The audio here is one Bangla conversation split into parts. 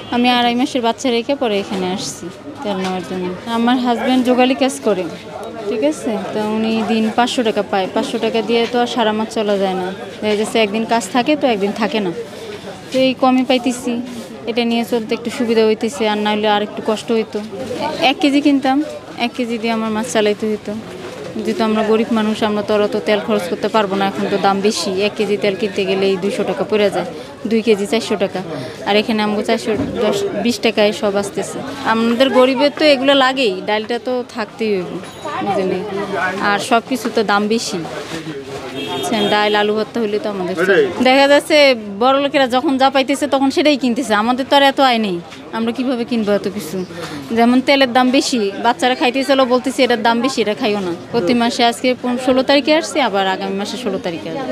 আমি 2.5 মাসের বাচ্চা রেখে পরে এখানে আসছি তেল নেওয়ার জন্য। আমার হাজব্যান্ড যোগালি কাজ করে, ঠিক আছে, তো উনি দিন 500 টাকা পায়। 500 টাকা দিয়ে তো আর সারা মাস চলা যায় না, দেখা যাচ্ছে একদিন কাজ থাকে তো একদিন থাকে না, তো এই কমই পাইতেছি। এটা নিয়ে চলতে একটু সুবিধা হইতেছে, আর না হলে আর একটু কষ্ট হইতো। 1 কেজি কিনতাম, 1 কেজি দিয়ে আমার মাছ চালাইতে হইতো। যেহেতু আমরা গরিব মানুষ, আমরা তো অত তেল খরচ করতে পারবো না, এখন তো দাম বেশি। 1 কেজি তেল কিনতে গেলেই 200 টাকা পড়ে যায়, 2 কেজি 400 টাকা, আর এখানে আমাকে 420 টাকায় সব আসতেছে। আমাদের গরিবের তো এগুলো লাগেই, ডালটা তো থাকতেই হইব, বুঝলেন, আর সব কিছু তো দাম বেশি। ডাল আলু ভর্তা হলে তো আমাদের দেখা যাচ্ছে বড় লোকেরা যখন যা পাইতেছে তখন সেটাই কিনতেছে, আমাদের তো আর এত আয় নেই, আমরা কিভাবে কিনবো এত কিছু। যেমন তেলের দাম বেশি, বাচ্চারা খাইতে চলো বলতেছি এটার দাম বেশি, এটা খাইও না। প্রতি মাসে আজকে 16 তারিখে আসছি, আবার আগামী মাসে 16 তারিখে আসবে।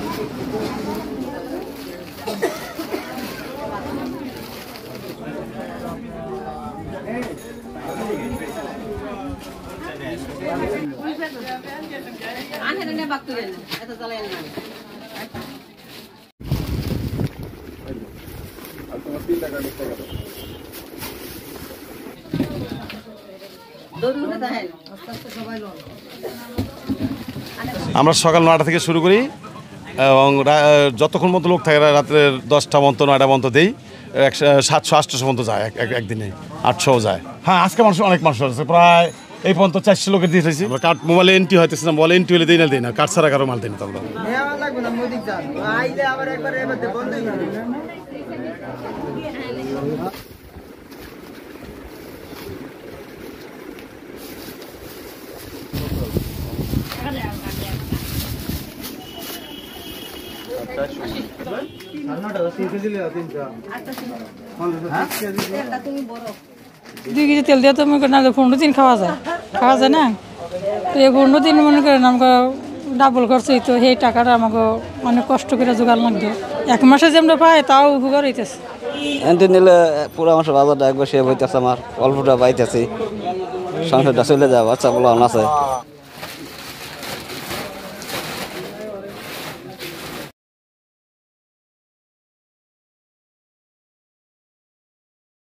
আমরা সকাল 9টা থেকে শুরু করি এবং যতক্ষণ মতো লোক থাকে রাত্রে 10টা পর্যন্ত 9টা পর্যন্ত দেই। 700-800 পর্যন্ত যায় একদিনে, 800 যায়। হ্যাঁ, আজকে অনেক মানুষ আছে, প্রায় এই পর্যন্ত 400 লোকের দিয়ে দিয়েছি। আমরা কার্ড মোবাইলে এন্ট্রি হইতেছে না, মোবাইলে এন্ট্রি হলে দিই না, কার্ড ছাড়া কারো মাল দিই না। তোমরা দুই কেজি তেল দিয়ে তো মনে করেন 15 দিন খাওয়া যায় না, তো এই 15 দিন মনে করেন আমাকে ডাবল খরচ হইতো, সেই টাকাটা আমাকে অনেক কষ্ট করে জোগাড় লাগতো। 1 মাসে যে আমরা পাই তাও উপকার হইতেছে। এনটি নিলে পুরো মাসের বাজারটা একবার সেভ হইতেছে, আমার অল্পটা পাইতেছি, সংসারটা চলে যায়, বাচ্চা বলা আছে।